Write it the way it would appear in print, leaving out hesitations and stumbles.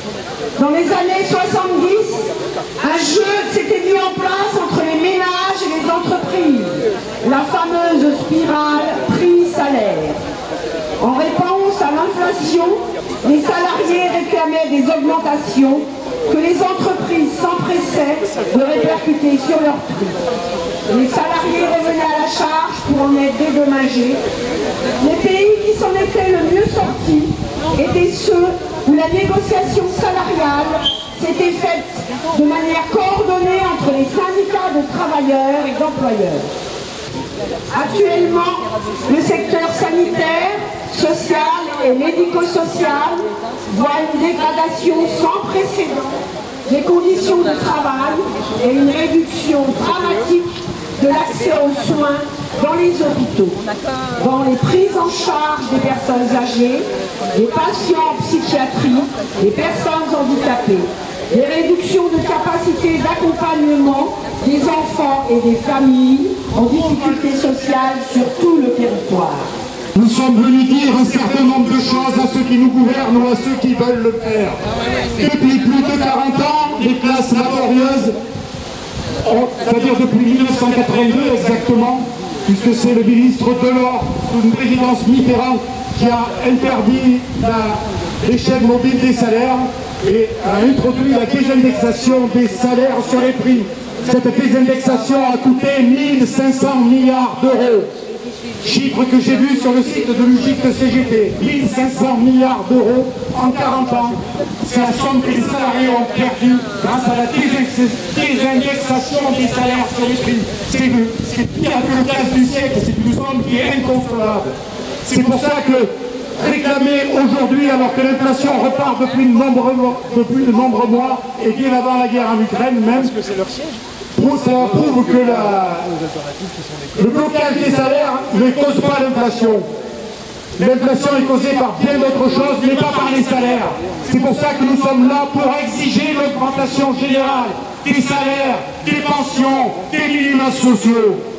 Dans les années 70, un jeu s'était mis en place entre les ménages et les entreprises, la fameuse spirale prix-salaire. En réponse à l'inflation, les salariés réclamaient des augmentations que les entreprises s'empressaient de répercuter sur leurs prix. Les salariés revenaient à la charge pour en être dédommagés. Les pays qui s'en étaient le mieux sortis étaient ceux où la négociation salariale s'était faite de manière coordonnée entre les syndicats de travailleurs et d'employeurs. Actuellement, le secteur sanitaire, social et médico-social voit une dégradation sans précédent des conditions de travail et une réduction dramatique de l'accès aux soins dans les hôpitaux, dans les prises en charge des personnes âgées, des patients en psychiatrie, des personnes handicapées, des réductions de capacité d'accompagnement des enfants et des familles en difficulté sociale sur tout le territoire. Nous sommes venus dire un certain nombre de choses à ceux qui nous gouvernent ou à ceux qui veulent le faire. Depuis plus de 40 ans, les classes laborieuses, c'est-à-dire depuis 1982 exactement, puisque c'est le ministre Delors, sous une présidence Mitterrand, qui a interdit l'échelle mobile des salaires et a introduit la désindexation des salaires sur les prix. Cette désindexation a coûté 1500 milliards d'euros. Chiffre que j'ai vu sur le site de l'UGIC de CGT, 1500 milliards d'euros en 40 ans. C'est la somme que les salariés ont perdue grâce à la désindexation des salaires sur les prix. C'est pire que le gaz du siècle, c'est une somme qui est incontrôlable. C'est pour ça que réclamer aujourd'hui, alors que l'inflation repart depuis de nombreux mois, et bien avant la guerre en Ukraine même, ça prouve que le blocage des salaires ne cause pas l'inflation. L'inflation est causée par bien d'autres choses, mais pas par les salaires. C'est pour ça que nous sommes là pour exiger l'augmentation générale des salaires, des pensions, des minima sociaux.